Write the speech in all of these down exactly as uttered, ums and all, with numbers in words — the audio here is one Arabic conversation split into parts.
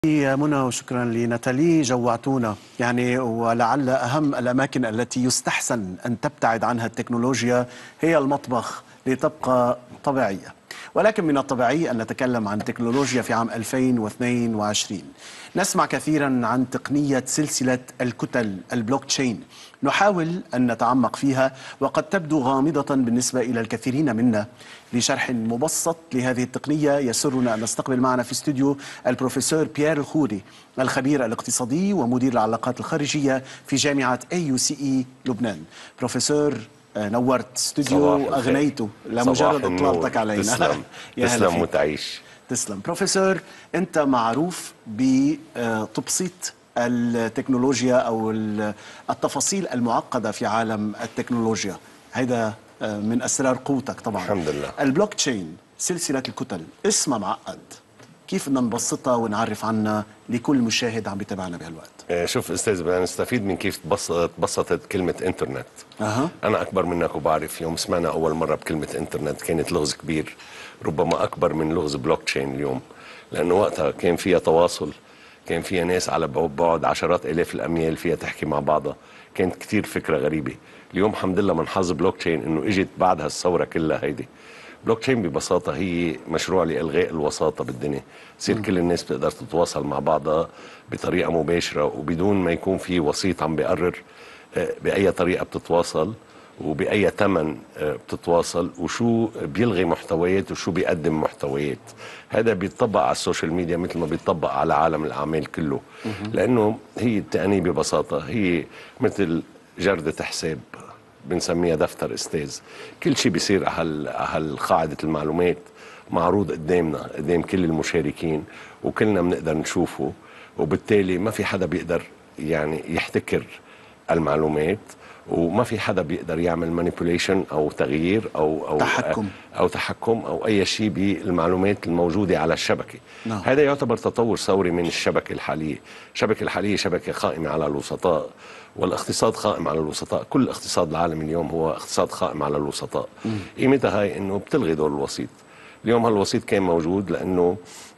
يا منى وشكرا لناتالي، جوعتونا يعني. ولعل أهم الأماكن التي يستحسن أن تبتعد عنها التكنولوجيا هي المطبخ لتبقى طبيعية، ولكن من الطبيعي أن نتكلم عن تكنولوجيا في عام ألفين واثنين وعشرين. نسمع كثيرا عن تقنية سلسلة الكتل البلوك تشين، نحاول أن نتعمق فيها وقد تبدو غامضة بالنسبة إلى الكثيرين منا. لشرح مبسط لهذه التقنية يسرنا أن نستقبل معنا في استوديو البروفيسور بيير الخوري، الخبير الاقتصادي ومدير العلاقات الخارجية في جامعة أي يو سي إي لبنان. بروفيسور نورت استوديو، أغنيته لمجرد إطلالتك علينا. تسلم تسلم وتعيش. تسلم بروفيسور. أنت معروف بتبسيط التكنولوجيا أو التفاصيل المعقدة في عالم التكنولوجيا، هذا من أسرار قوتك طبعا. الحمد لله. البلوك تشين، سلسلة الكتل، اسمها معقد، كيف بدنا نبسطها ونعرف عنها لكل مشاهد عم بيتابعنا بهالوقت؟ شوف استاذ، بدنا نستفيد من كيف تبسطت كلمة انترنت. أه. أنا أكبر منك وبعرف يوم سمعنا أول مرة بكلمة انترنت كانت لغز كبير، ربما أكبر من لغز بلوك تشين اليوم، لأنه وقتها كان فيها تواصل، كان فيها ناس على بعد عشرات آلاف الأميال فيها تحكي مع بعضها، كانت كتير فكرة غريبة. اليوم الحمد لله من حظ بلوك تشين إنه إجت بعد هالثورة كلها هيدي. بلوك تشين ببساطة هي مشروع لإلغاء الوساطة بالدنيا، تصير كل الناس بتقدر تتواصل مع بعضها بطريقة مباشرة وبدون ما يكون في وسيط عم بيقرر بأي طريقة بتتواصل وبأي ثمن بتتواصل وشو بيلغي محتويات وشو بيقدم محتويات. هذا بيطبق على السوشيال ميديا مثل ما بيطبق على عالم الأعمال كله، لأنه هي التقنية ببساطة هي مثل جردة حساب، بنسميها دفتر استاذ. كل شيء بيصير على هالقاعدة المعلومات معروض قدامنا قدام كل المشاركين وكلنا بنقدر نشوفه، وبالتالي ما في حدا بيقدر يعني يحتكر المعلومات، وما في حدا بيقدر يعمل مانيبيوليشن او تغيير او او تحكم او تحكم او اي شيء بالمعلومات الموجوده على الشبكه. نعم. هذا يعتبر تطور ثوري من الشبكه الحاليه. الشبكه الحاليه شبكه قائمه على الوسطاء، والاقتصاد قائم على الوسطاء. كل اقتصاد العالم اليوم هو اقتصاد قائم على الوسطاء. قيمتها هاي انه بتلغي دور الوسيط. اليوم هالوسيط كان موجود لانه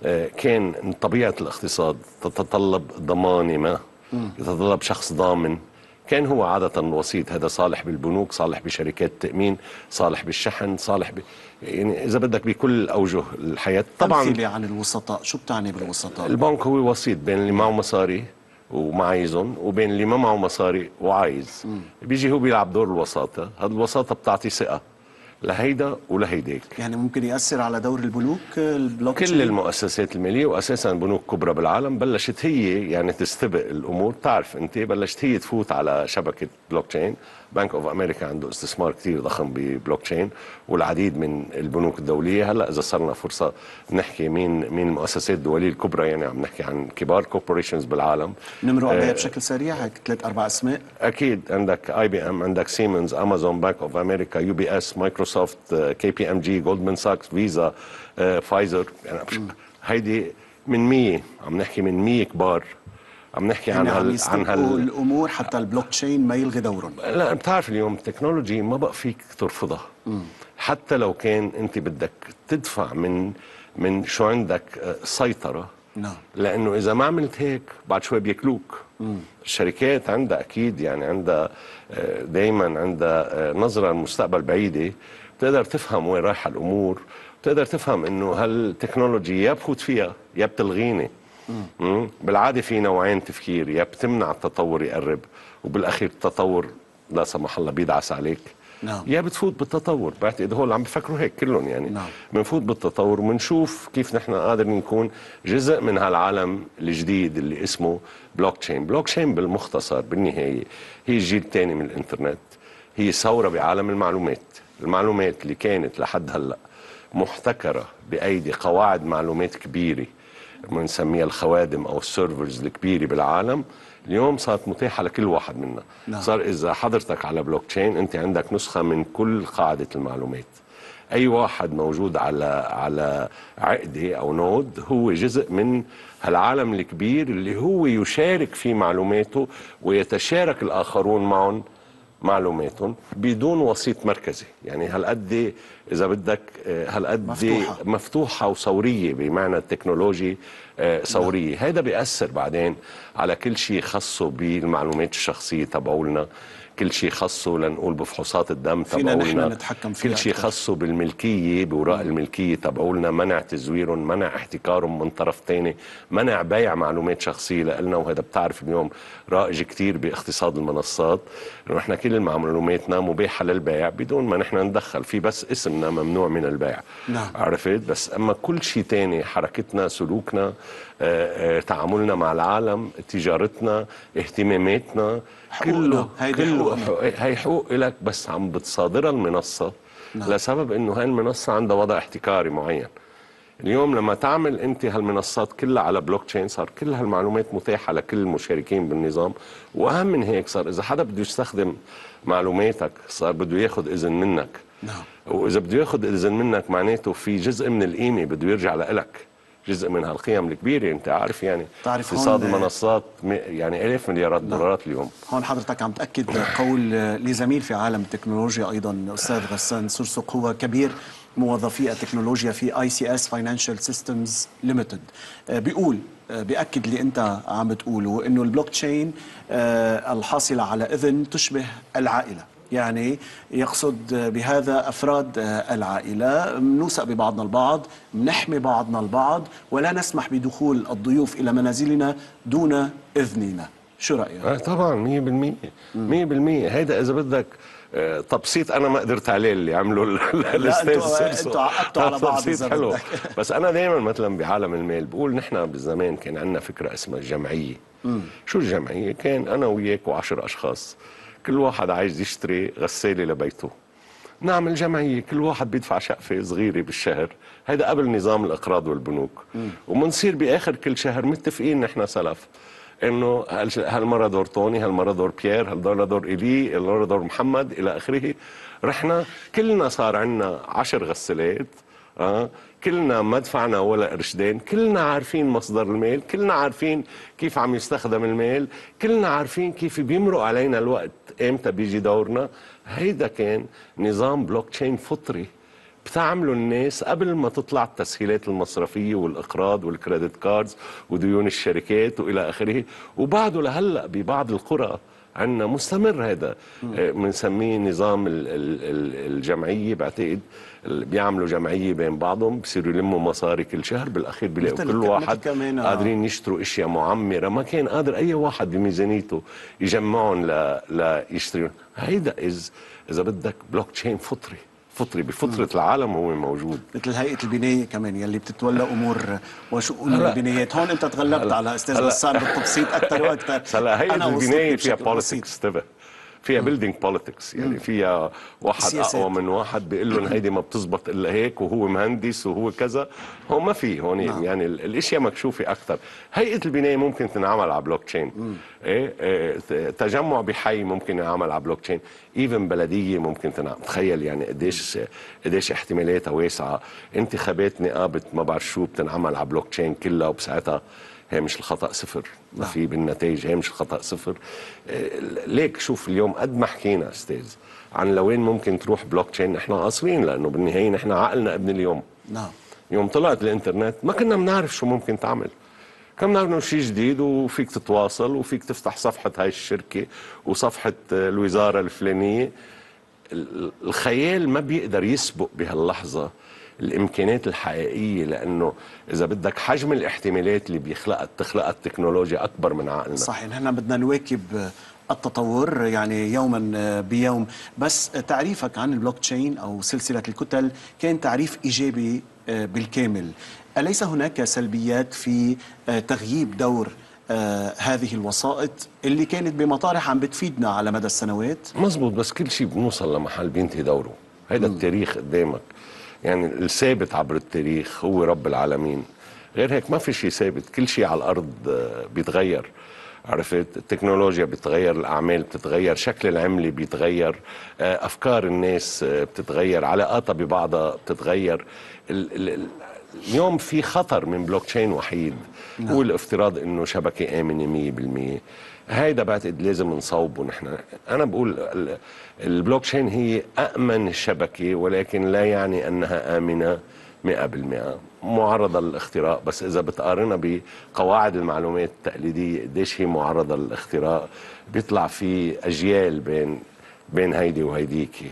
كان طبيعه الاقتصاد تتطلب ضمانه، ما يتطلب شخص ضامن، كان هو عادة الوسيط هذا صالح بالبنوك، صالح بشركات التأمين، صالح بالشحن، صالح ب... يعني إذا بدك بكل أوجه الحياة. طبعا أمثلة عن الوسطاء، شو بتعني بالوسطاء؟ البنك هو وسيط بين اللي معه مصاري وما عايزهم وبين اللي ما معه مصاري وعايز. م. بيجي هو بيلعب دور الوساطة. هذه الوساطة بتعطي ثقة لهيدا ولهيداك. يعني ممكن يأثر على دور البنوك البلوك كل المؤسسات المالية وأساسا بنوك كبرى بالعالم بلشت هي يعني تستبق الأمور. تعرف أنت بلشت هي تفوت على شبكة بلوك تشين. بنك أوف أمريكا عنده استثمار كتير ضخم ببلوك تشين، والعديد من البنوك الدولية. هلأ إذا صرنا فرصة نحكي مين مين المؤسسات الدولية الكبرى، يعني عم نحكي عن كبار كوربوريشنز بالعالم. نمروا عليها آه بشكل سريع هيك ثلاث أربع أسماء. أكيد عندك آي بي إم، عندك سيمنز، أمازون، بنك أوف أمريكا، يو بي إس، مايكروسوفت، كي بي إم جي، جولدمان ساكس، فيزا، آه، فايزر. يعني هيدي من مية، عم نحكي من مية كبار. عم نحكي يعني عن هال عن هال الامور حتى البلوك تشين ما يلغي دورهم. لا بتعرف اليوم التكنولوجي ما بقى فيك ترفضها. م. حتى لو كان انت بدك تدفع من من شو عندك سيطره. نعم. لانه اذا ما عملت هيك بعد شوي بياكلوك. م. الشركات عندها اكيد يعني عندها دائما عندها نظره للمستقبل بعيده، بتقدر تفهم وين رايحه الامور، بتقدر تفهم انه هالتكنولوجي يا بفوت فيها يا بتلغيني. مم. بالعاده في نوعين تفكير، يا بتمنع التطور يقرب وبالاخير التطور لا سمح الله بيدعس عليك. نعم. يا بتفوت بالتطور. بعتقد هول عم بفكروا هيك كلهم يعني. نعم. بنفوت بالتطور وبنشوف كيف نحن قادرين نكون جزء من هالعالم الجديد اللي اسمه بلوك تشين. بلوك تشين بالمختصر بالنهايه هي الجيل الثاني من الانترنت، هي ثوره بعالم المعلومات. المعلومات اللي كانت لحد هلا محتكره بايدي قواعد معلومات كبيره بنسميها الخوادم او السيرفرز الكبيره بالعالم، اليوم صارت متاحه لكل واحد منا. نعم. صار اذا حضرتك على بلوك تشين انت عندك نسخه من كل قاعده المعلومات. اي واحد موجود على على عقده او نود هو جزء من هالعالم الكبير اللي هو يشارك في معلوماته ويتشارك الاخرون معهم معلوماتهم بدون وسيط مركزي. يعني هالقد اذا بدك هالقد مفتوحة. مفتوحه وثوريه بمعنى التكنولوجي ثوريه. هذا بيأثر بعدين على كل شيء خاصه بالمعلومات الشخصيه تبعولنا، كل شيء خاصه لنقول بفحوصات الدم فينا نحن تبعولنا، نتحكم فيها كل شيء أكتر. خاصه بالملكيه بوراء الملكيه تبعولنا، منع تزويرهم، منع احتكارهم من طرف ثاني، منع بيع معلومات شخصيه لنا. وهذا بتعرف اليوم رائج كثير باقتصاد المنصات، انه نحن كل معلوماتنا مباحه للبيع بدون ما نحن ندخل في، بس اسمنا ممنوع من البيع. نعم. عرفت؟ بس اما كل شيء ثاني، حركتنا، سلوكنا، آآ آآ تعاملنا مع العالم، تجارتنا، اهتماماتنا، كله كله هي حقوق لك، بس عم بتصادرها المنصه. نعم. لسبب انه هاي المنصه عندها وضع احتكاري معين. اليوم لما تعمل انت هالمنصات كلها على بلوك تشين، صار كل هالمعلومات متاحه لكل المشاركين بالنظام. واهم من هيك، صار اذا حدا بده يستخدم معلوماتك صار بده ياخذ اذن منك. نعم. واذا بده ياخذ اذن منك معناته في جزء من القيمه بده يرجع لك، جزء من هالقيم الكبيره. انت عارف يعني اقتصاد المنصات يعني آلاف مليارات دولارات اليوم. هون حضرتك عم تاكد قول لزميل في عالم التكنولوجيا ايضا، استاذ غسان سرسق، هو كبير موظفي التكنولوجيا في اي سي اس فاينانشال سيستمز ليميتد. بيقول بياكد اللي انت عم بتقوله، انه البلوك تشين الحاصله على اذن تشبه العائله. يعني يقصد بهذا أفراد العائلة، نوثق ببعضنا البعض، نحمي بعضنا البعض، ولا نسمح بدخول الضيوف إلى منازلنا دون إذننا. شو رأيك؟ آه طبعا مية بالمية مية بالمية. هيدا إذا بدك تبسيط أنا ما قدرت عليه اللي عمله الأستاذ سرسو. أنتوا عقدتوا على بعض إذا حلو. بس أنا دائما مثلا بعالم المال بقول نحن بالزمان كان عندنا فكرة اسمها الجمعية. مم. شو الجمعية؟ كان أنا وياك وعشر أشخاص، كل واحد عايز يشتري غسالة لبيته، نعمل جمعية، كل واحد بيدفع شقفة صغيرة بالشهر. هيدا قبل نظام الإقراض والبنوك. ومنصير بآخر كل شهر متفقين نحن سلف إنه هالمرة دور توني، هالمرة دور بيير، هالمرة دور إلي، هالمرة دور محمد، إلى آخره. رحنا كلنا صار عنا عشر غسالات، آه كلنا ما دفعنا ولا قرشدين، كلنا عارفين مصدر المال، كلنا عارفين كيف عم يستخدم المال، كلنا عارفين كيف بيمرق علينا الوقت، امتى بيجي دورنا. هيدا كان نظام بلوك تشين فطري بتعملوا الناس قبل ما تطلع التسهيلات المصرفيه والاقراض والكريدت كاردز وديون الشركات والى اخره. وبعده لهلا ببعض القرى عندنا مستمر هذا، بنسميه نظام الجمعيه. بعتقد بيعملوا جمعيه بين بعضهم، بصيروا يلموا مصاري كل شهر، بالاخير بيلاقوا كل واحد قادرين يشتروا اشياء معمره ما كان قادر اي واحد بميزانيته يجمعهم ليشترون. هيدا إز اذا بدك بلوك تشين فطري فطري بفطره العالم هو موجود. مثل هيئه البنايه كمان يلي بتتولى امور وشؤون البنايات. هون انت تغلبت على استاذ غسان بالتبسيط اكثر واكثر. هلا هيئه البنايه فيها بوليتكس، انتبه، فيها بيلدينج بوليتكس، يعني فيها واحد سياسات. اقوى من واحد بيقول لهم هيدي ما بتزبط الا هيك، وهو مهندس وهو كذا. هون ما في هون. نعم. يعني الاشياء مكشوفه اكثر. هيئه البنايه ممكن تنعمل على بلوك تشين. ايه, إيه تجمع بحي ممكن ينعمل على بلوك تشين، ايفن بلديه ممكن تنعمل. تخيل يعني قديش قديش احتمالاتها واسعه. انتخابات نقابه ما بعرف شو بتنعمل على بلوك تشين كلها، وبساعتها هامش الخطأ صفر. ما في بالنتائج هامش الخطأ صفر. ليك شوف اليوم قد ما حكينا استاذ عن لوين ممكن تروح بلوك تشين، نحن قاصرين، لانه بالنهايه نحن عقلنا ابن اليوم. نعم. يوم طلعت الانترنت ما كنا بنعرف شو ممكن تعمل. كنا بنعرف انه شيء جديد وفيك تتواصل وفيك تفتح صفحه هاي الشركه وصفحه الوزاره الفلانيه. الخيال ما بيقدر يسبق بهاللحظه الامكانيات الحقيقيه، لانه اذا بدك حجم الاحتمالات اللي بيخلقها تخلقها التكنولوجيا اكبر من عقلنا. صحيح، نحن بدنا نواكب التطور يعني يوما بيوم. بس تعريفك عن البلوك تشين او سلسله الكتل كان تعريف ايجابي بالكامل. اليس هناك سلبيات في تغييب دور آه هذه الوسائط اللي كانت بمطارح عم بتفيدنا على مدى السنوات؟ مزبوط، بس كل شيء بنوصل لمحل بينتهي دوره. هيدا التاريخ قدامك، يعني الثابت عبر التاريخ هو رب العالمين. غير هيك ما في شيء ثابت، كل شيء على الأرض بيتغير. عرفت؟ التكنولوجيا بتتغير، الأعمال بتتغير، شكل العملة بيتغير، أفكار الناس بتتغير، علاقاتها ببعضها بتتغير. اليوم في خطر من بلوك تشين وحيد، نعم. هو الافتراض انه شبكه امنه مية بالمية. هيدا بعتقد لازم نصوبه نحن. انا بقول ال- البلوك تشين هي امن شبكه، ولكن لا يعني انها امنه مئة بالمئة، معرضة للاختراق. بس إذا بتقارنها بقواعد المعلومات التقليدية قديش هي معرضة للاختراق، بيطلع في أجيال بين بين هيدي وهيديكي.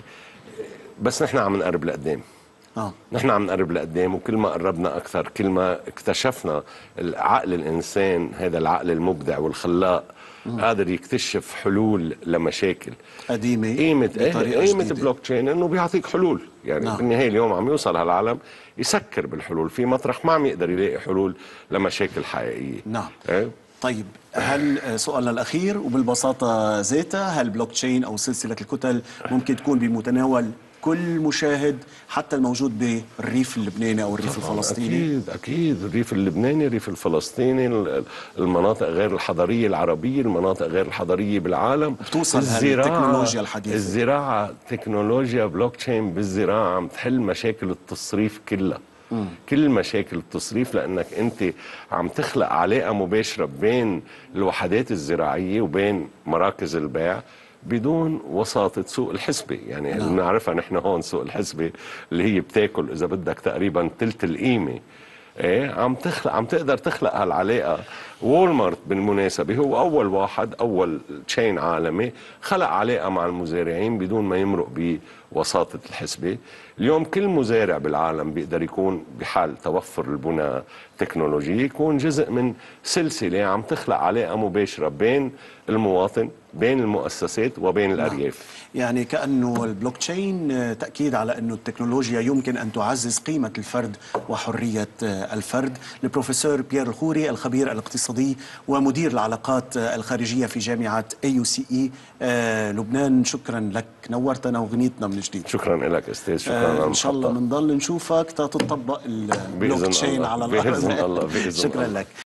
بس نحن عم نقرب لقدام. آه. نحن عم نقرب لقدام، وكل ما قربنا أكثر كل ما اكتشفنا العقل الإنسان، هذا العقل المبدع والخلاق، قادر يكتشف حلول لمشاكل قديمة قيمة بطريقة قيمة جديدة. بلوك تشين انه بيعطيك حلول. يعني نعم. بالنهاية اليوم عم يوصل هالعالم يسكر بالحلول في مطرح ما عم يقدر يلاقي حلول لمشاكل حقيقية. نعم. ايه؟ طيب، هل سؤالنا الأخير وبالبساطة ذاتها، هل بلوك تشين أو سلسلة الكتل ممكن تكون بمتناول كل مشاهد، حتى الموجود بالريف اللبناني أو الريف الفلسطيني؟ أكيد أكيد، الريف اللبناني، الريف الفلسطيني، المناطق غير الحضرية العربية، المناطق غير الحضرية بالعالم. بتوصل هالتكنولوجيا الحديثة. الزراعة، تكنولوجيا بلوك تشين بالزراعة عم تحل مشاكل التصريف كلها. مم. كل مشاكل التصريف، لأنك أنت عم تخلق علاقة مباشرة بين الوحدات الزراعية وبين مراكز البيع بدون وساطة سوق الحسبة. يعني اللي بنعرفها نحن هون سوق الحسبة اللي هي بتاكل إذا بدك تقريبا تلت القيمة. ايه، عم تخلق عم تقدر تخلق هالعلاقة. وولمارت بالمناسبة هو أول واحد، أول تشين عالمي خلق علاقة مع المزارعين بدون ما يمرق بوساطة الحسبة. اليوم كل مزارع بالعالم بيقدر يكون بحال توفر البنى التكنولوجي يكون جزء من سلسلة عم تخلق علاقة مباشرة بين المواطن، بين المؤسسات، وبين الأرياف. يعني كأنه البلوك تشين تأكيد على أنه التكنولوجيا يمكن أن تعزز قيمة الفرد وحرية الفرد. البروفيسور بيير الخوري، الخبير الاقتصادي ومدير العلاقات الخارجية في جامعة أي يو سي إي لبنان، شكرا لك، نورتنا وغنيتنا من جديد. شكرا لك أستاذ، شكرا. آه إن شاء الله بنضل نشوفك تطبق البلوك تشين على الأرض. بإذن الله، بإذن شكرا الله. لك.